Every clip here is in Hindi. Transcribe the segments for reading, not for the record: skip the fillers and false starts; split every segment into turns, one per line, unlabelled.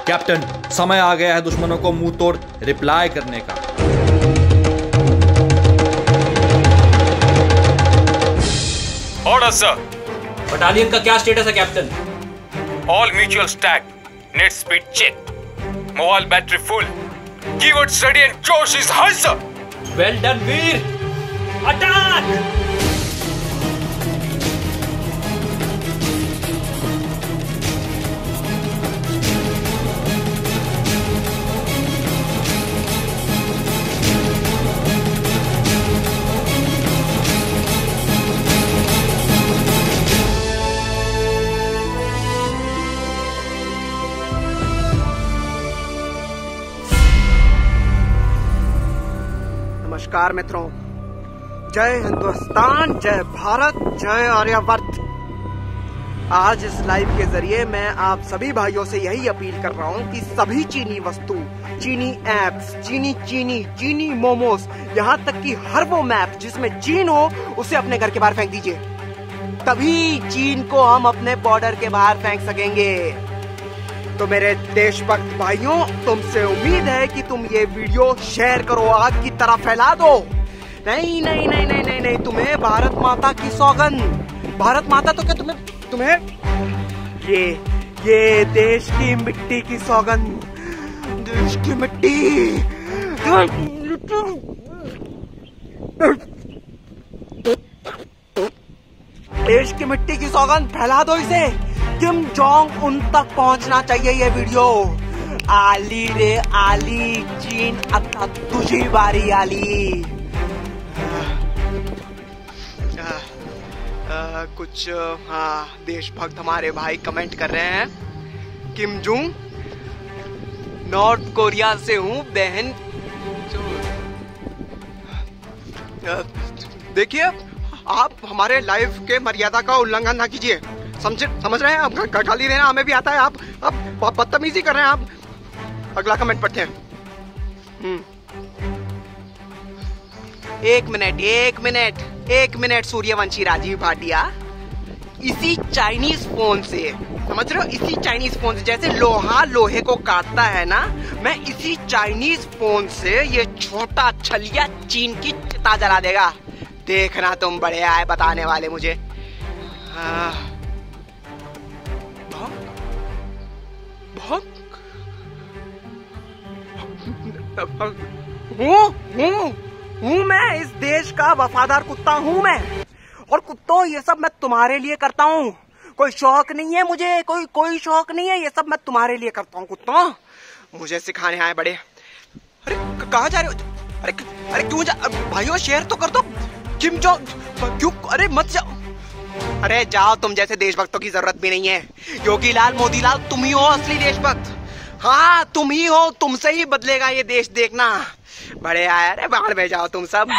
कैप्टन, समय आ गया है दुश्मनों को मुंह तोड़ रिप्लाई करने का।
Order sir.
बटालियन का क्या स्टेटस है captain?
All mutual stack, net speed check, mobile battery full, keyword study and josh is high sir.
Well done Veer, attack!
नमस्कार मित्रों, जय हिंदुस्तान, जय भारत, जय आर्यवर्त। आज इस लाइव के जरिए मैं आप सभी भाइयों से यही अपील कर रहा हूँ कि सभी चीनी वस्तु, चीनी एप्स, चीनी मोमोज, यहाँ तक कि हर वो मैप जिसमें चीन हो उसे अपने घर के बाहर फेंक दीजिए। तभी चीन को हम अपने बॉर्डर के बाहर फेंक सकेंगे। तो मेरे देशभक्त भाइयों, तुमसे उम्मीद है कि तुम ये वीडियो शेयर करो, आग की तरह फैला दो। नहीं नहीं नहीं नहीं नहीं नहीं, तुम्हें भारत माता की सौगंध, भारत माता तो क्या तुम्हें ये देश की मिट्टी की सौगंध, देश की मिट्टी, देश की मिट्टी की सौगंध फैला दो इसे। किम जोंग उन तक पहुंचना चाहिए ये वीडियो। आली रे आली, चीन आता तुझी बारी आली। कुछ देशभक्त हमारे भाई कमेंट कर रहे हैं, किम जोंग नॉर्थ कोरिया से हूँ बहन। देखिए, आप हमारे लाइव के मर्यादा का उल्लंघन ना कीजिए, समझ रहे हैं? आप गाली देना हमें भी आता है, आप बदतमीजी कर रहे हैं। आप अगला कमेंट पढ़ते हैं। एक मिनट सूर्यवंशी राजीव भाटिया, इसी चाइनीज फोन से, समझ रहे हो, इसी चाइनीज फोन से, जैसे लोहा लोहे को काटता है ना, मैं इसी चाइनीज फोन से ये छोटा छलिया चीन की चिता जला देगा। देखना तुम, बड़े आए बताने वाले मुझे। हूँ मैं इस देश का वफादार कुत्ता हूँ मैं, और कुत्तों ये सब मैं तुम्हारे लिए करता हूँ। कोई शौक नहीं है मुझे, कोई शौक नहीं है, ये सब मैं तुम्हारे लिए करता हूँ। कुत्तों मुझे सिखाने आए बड़े। अरे कहाँ जा रहे हो? अरे क्यों भाइयों, शेयर तो कर दो। किम जोंग क्यों? अरे मत जाओ, अरे जाओ, तुम जैसे देशभक्तों की जरूरत भी नहीं है। योगी लाल, मोदी लाल, तुम ही हो असली देशभक्त। हाँ तुम ही हो, तुमसे ही बदलेगा ये देश, देखना। बड़े आए, अरे बाहर में जाओ तुम सब।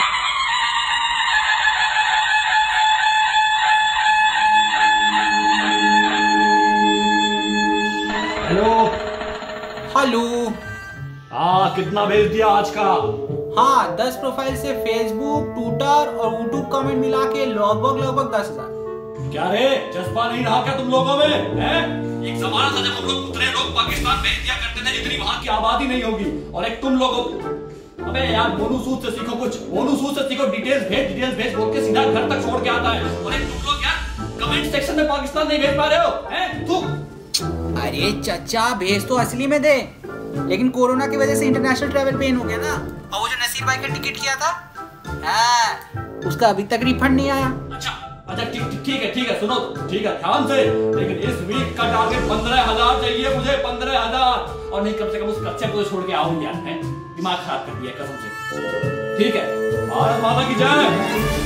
हेलो।
हाँ, कितना भेज दिया आज का?
हाँ, 10 प्रोफाइल से फेसबुक, ट्विटर और यूट्यूब कमेंट मिला के लगभग 10,000।
क्या रे, जज्बा नहीं रहा क्या तुम लोगों में? हैं? एक जमाना था जब हम लोग उतने लोग पाकिस्तान भेज दिया करते थे जितनी वहां की आबादी नहीं होगी, और एक तुम लोगों, अबे यार मोनू सूद से सीखो कुछ, मोनू सूद से सीखो, डिटेल्स भेज बोल के सीधा घर तक छोड़ के आता है, और एक तुम लोग यार कमेंट सेक्शन में पाकिस्तान नहीं भेज पा रहे हो, हैं? तू
अरे चचा, भेज तो असली में दे, लेकिन कोरोना की वजह से इंटरनेशनल ट्रैवल बैन हो गया ना, और वो जो नसीर भाई का टिकट किया था, उसका अभी तक रिफंड नहीं आया।
अच्छा ठीक है, सुनो, ठीक है, ध्यान से, लेकिन इस वीक का टारगेट 15,000 चाहिए मुझे, 15,000, और नहीं कम से कम उस कच्चे को छोड़ के आओ यार, हैं? दिमाग खराब कर दिया कसम से। ठीक है, भारत माता की जय।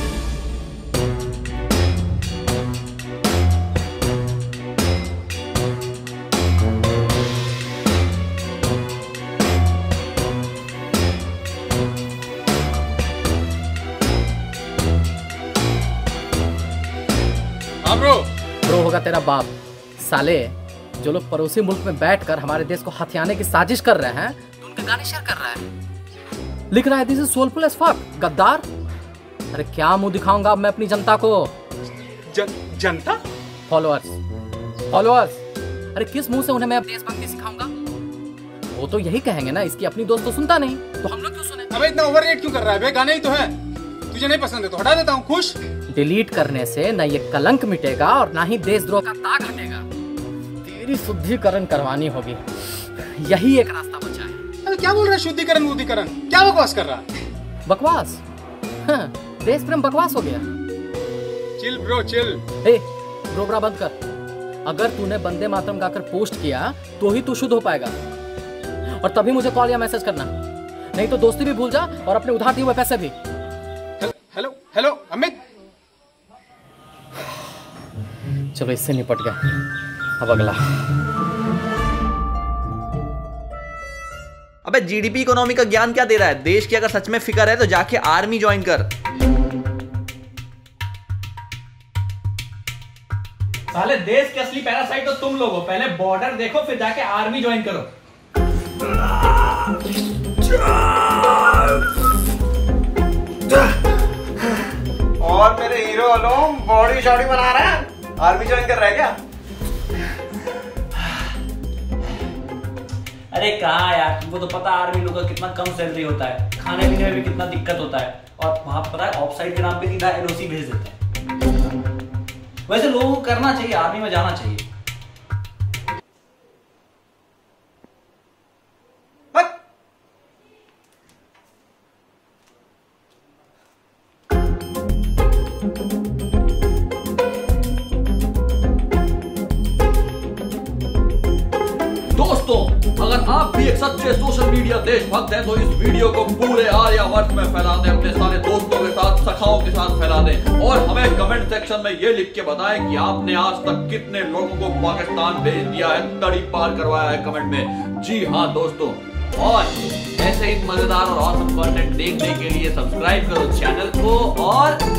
ब्रो होगा तेरा बाप। साले, जो लोग पड़ोसी मुल्क में बैठकर हमारे देश को हथियाने की साजिश कर रहे हैं, तो उनके गाने शेयर कर रहा है, लिख रहा है this is soulful as fuck, गद्दार। अरे क्या मुंह दिखाऊंगा अब मैं अपनी जनता को?
जनता?
फॉलोअर्स। अरे किस मुंह से उन्हें मैं अब देशभक्ति सिखाऊंगा? वो तो यही कहेंगे ना, इसकी अपनी दोस्त तो सुनता नहीं, तो हम लोग क्यों सुने?
अबे इतना ओवर रेट क्यों कर रहा है बे? गाने ही तो है, तुझे नहीं पसंद है तो हटा देता हूँ। खुश?
डिलीट करने से न ये कलंक मिटेगा और ना ही देशद्रोह का दाग हटेगा। तेरी शुद्धिकरण करवानी होगी, यही एक रास्ता बचा है।
अरे क्या बोल रहा है? शुद्धिकरण वुद्धिकरण क्या बकवास कर रहा है?
बकवास? हाँ, देश प्रेम बकवास हो गया।
Chill bro chill.
ए, ब्रोबरा बंद कर। अगर तूने वंदे मातरम गाकर पोस्ट किया तो ही तू शुद्ध हो पाएगा, और तभी मुझे कॉल या मैसेज करना, नहीं तो दोस्ती भी भूल जा और अपने उधार दिए हुए पैसे भी।
Hello hello Amit.
चलो इससे निपट गया, अब अगला।
अबे जीडीपी इकोनॉमी का ज्ञान क्या दे रहा है? देश की अगर सच में फिक्र है तो जाके आर्मी ज्वाइन कर।
साले देश के असली पैरासाइट तो तुम लोग हो। पहले बॉर्डर देखो फिर जाके आर्मी ज्वाइन करो।
और मेरे हीरो लोग बॉडी शॉडी बना रहे हैं, आर्मी ज्वाइन कर रहा है क्या?
अरे कहाँ यार, तुमको तो पता आर्मी लोग का कितना कम सैलरी होता है, खाने पीने में भी कितना दिक्कत होता है, और वहां पता है ऑफसाइड के नाम पे सीधा एलओसी भेज देते हैं। वैसे लोगों को करना चाहिए, आर्मी में जाना चाहिए। दोस्तों, अगर आप भी एक सच्चे सोशल मीडिया देशभक्त हैं तो इस वीडियो को पूरे आर्यावर्त में फैला दें, अपने सारे दोस्तों के साथ, सखाओं के साथ फैला दें, और हमें कमेंट सेक्शन में ये लिख के बताएं कि आपने आज तक कितने लोगों को पाकिस्तान भेज दिया है, तड़ी पार करवाया है कमेंट में। जी हाँ दोस्तों, और ऐसे ही मजेदार और ऑसम कंटेंट देखने के लिए सब्सक्राइब करो चैनल को और